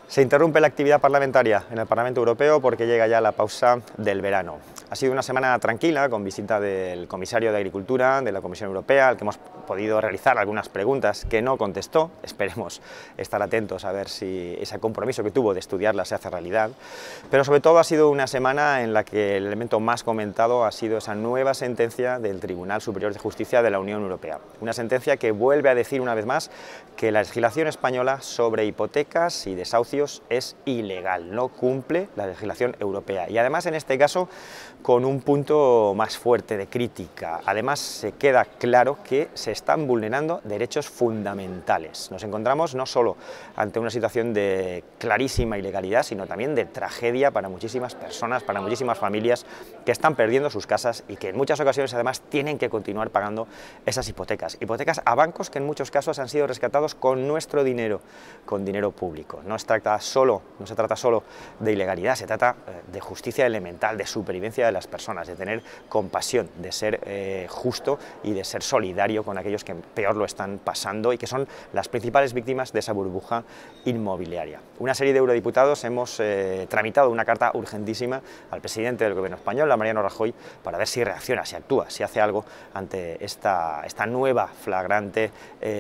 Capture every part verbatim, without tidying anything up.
Se interrumpe la actividad parlamentaria en el Parlamento Europeo porque llega ya la pausa del verano. Ha sido una semana tranquila, con visita del comisario de Agricultura de la Comisión Europea, al que hemos podido realizar algunas preguntas que no contestó. Esperemos estar atentos a ver si ese compromiso que tuvo de estudiarla se hace realidad. Pero sobre todo ha sido una semana en la que el elemento más comentado ha sido esa nueva sentencia del Tribunal Superior de Justicia de la Unión Europea. Una sentencia que vuelve a decir una vez más que la legislación española sobre hipotecas y desahucios es ilegal, no cumple la legislación europea. Y además, en este caso, con un punto más fuerte de crítica. Además, se queda claro que se están vulnerando derechos fundamentales. Nos encontramos no solo ante una situación de clarísima ilegalidad, sino también de tragedia para muchísimas personas, para muchísimas familias que están perdiendo sus casas y que en muchas ocasiones además tienen que continuar pagando esas hipotecas. Hipotecas a bancos que en muchos casos han sido rescatados con nuestro dinero, con dinero público. No se trata solo, no se trata solo de ilegalidad, se trata de justicia elemental, de supervivencia de las personas, de tener compasión, de ser eh, justo y de ser solidario con aquellos que peor lo están pasando y que son las principales víctimas de esa burbuja inmobiliaria. Una serie de eurodiputados hemos eh, tramitado una carta urgentísima al presidente del gobierno español, a Mariano Rajoy, para ver si reacciona, si actúa, si hace algo ante esta, esta nueva flagrante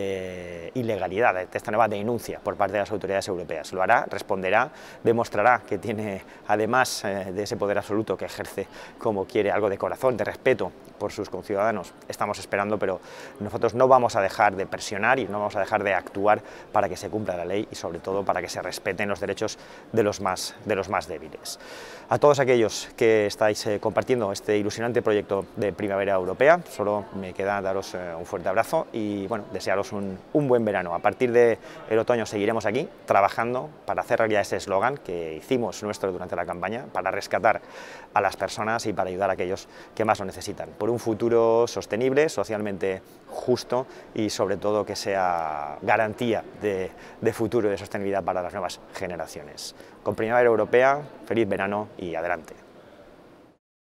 eh, ilegalidad, esta nueva denuncia por parte de las autoridades europeas. Lo hará, responderá, demostrará que tiene, además eh, de ese poder absoluto que ejerce como quiere, algo de corazón, de respeto por sus conciudadanos. Estamos esperando, pero nosotros no vamos a dejar de presionar y no vamos a dejar de actuar para que se cumpla la ley y sobre todo para que se respeten los derechos de los más, de los más débiles. A todos aquellos que estáis eh, compartiendo este ilusionante proyecto de Primavera Europea, solo me queda daros eh, un fuerte abrazo y bueno, desearos un, un buen verano. A partir del otoño seguiremos aquí trabajando para hacer realidad ese eslogan que hicimos nuestro durante la campaña, para rescatar a las personas y para ayudar a aquellos que más lo necesitan, por un futuro sostenible, socialmente justo y sobre todo que sea garantía de, de futuro y de sostenibilidad para las nuevas generaciones. Con Primavera Europea, feliz verano y adelante.